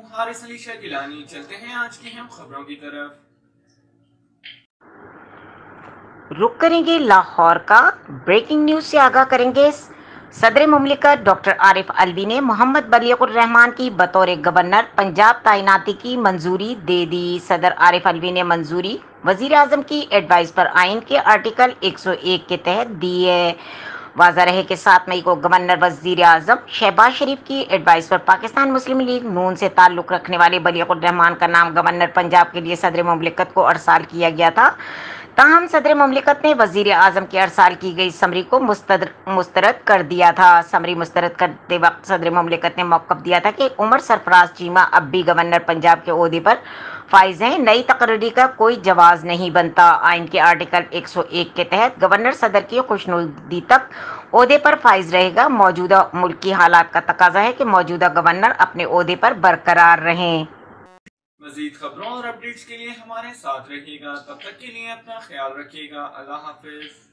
हारिस अली गिलानी। चलते हैं आज की हम खबरों की तरफ। रुक करेंगे लाहौर का। ब्रेकिंग न्यूज से आगाह करेंगे। सदर मुमलिकत डॉक्टर आरिफ अलवी ने मोहम्मद बलीगुर रहमान की बतौर गवर्नर पंजाब तैनाती की मंजूरी दे दी। सदर आरिफ अलवी ने मंजूरी वजीर आजम की एडवाइस पर आइन के आर्टिकल 101 के तहत दी है। वाज़ा रहे कि 7 मई को गवर्नर वजीर आजम शहबाज शरीफ की एडवाइस पर पाकिस्तान मुस्लिम लीग नून से ताल्लुक़ रखने वाले बलीगुर रहमान का नाम गवर्नर पंजाब के लिए सदर मुमलिकत को अरसाल किया गया था। ताहम सदर मुमलिकत ने वजीर आजम की अरसाल की गई समरी को मुस्तरद कर दिया था। समरी मुस्तरद करते वक्त सदर मुमलिकत ने मौक़िफ़ दिया था कि उमर सरफराज चीमा अब भी गवर्नर पंजाब के ओहदे पर फाइज हैं। नई तकर्री का कोई जवाज़ नहीं बनता। आइन के आर्टिकल 101 के तहत गवर्नर सदर की खुशनुदी तक ओहदे पर फाइज रहेगा। मौजूदा मुल्की हालात का तकाजा है कि मौजूदा गवर्नर अपने ओहदे पर बरकरार रहें। मज़ीद खबरों और अपडेट्स के लिए हमारे साथ रहिएगा। तब तक के लिए अपना ख्याल रखिएगा। अल्लाह हाफिज।